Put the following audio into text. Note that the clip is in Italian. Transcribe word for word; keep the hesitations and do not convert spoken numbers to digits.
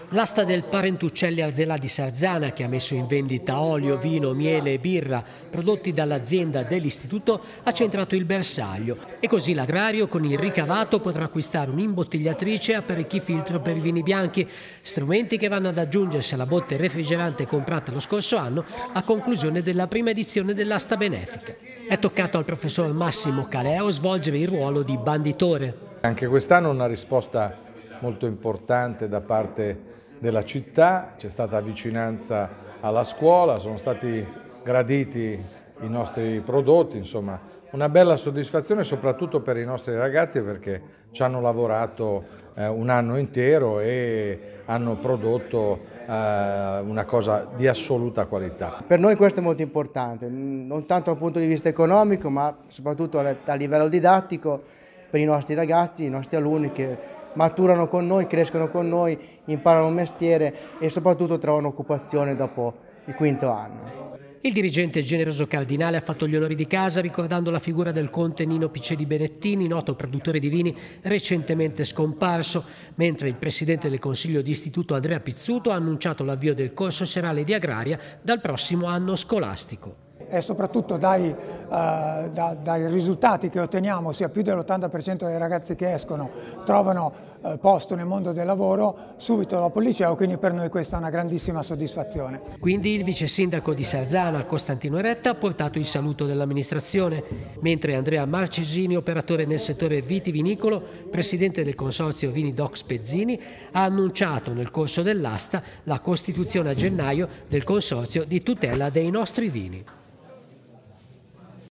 L'asta del Parentuccelli Arzela di Sarzana, che ha messo in vendita olio, vino, miele e birra prodotti dall'azienda dell'istituto, ha centrato il bersaglio e così l'agrario con il ricavato potrà acquistare un'imbottigliatrice e apparecchi filtro per i vini bianchi, strumenti che vanno ad aggiungersi alla botte refrigerante comprata lo scorso anno a conclusione della prima edizione dell'asta benefica. È toccato al professor Massimo Caleo svolgere il ruolo di banditore. Anche quest'anno una risposta molto importante da parte della città, c'è stata vicinanza alla scuola, sono stati graditi i nostri prodotti, insomma una bella soddisfazione soprattutto per i nostri ragazzi perché ci hanno lavorato eh, un anno intero e hanno prodotto eh, una cosa di assoluta qualità. Per noi questo è molto importante, non tanto dal punto di vista economico ma soprattutto a livello didattico per i nostri ragazzi, i nostri alunni che maturano con noi, crescono con noi, imparano un mestiere e soprattutto trovano occupazione dopo il quinto anno. Il dirigente Generoso Cardinale ha fatto gli onori di casa ricordando la figura del conte Nino Piccelli Benettini, noto produttore di vini recentemente scomparso, mentre il presidente del Consiglio di Istituto Andrea Pizzuto ha annunciato l'avvio del corso serale di agraria dal prossimo anno scolastico. E soprattutto dai, uh, da, dai risultati che otteniamo, sia più dell'ottanta per cento dei ragazzi che escono trovano uh, posto nel mondo del lavoro subito dopo il liceo, quindi per noi questa è una grandissima soddisfazione. Quindi il vice sindaco di Sarzana, Costantino Eretta, ha portato il saluto dell'amministrazione, mentre Andrea Marcesini, operatore nel settore vitivinicolo, presidente del consorzio Vini Doc Spezzini, ha annunciato nel corso dell'asta la costituzione a gennaio del consorzio di tutela dei nostri vini.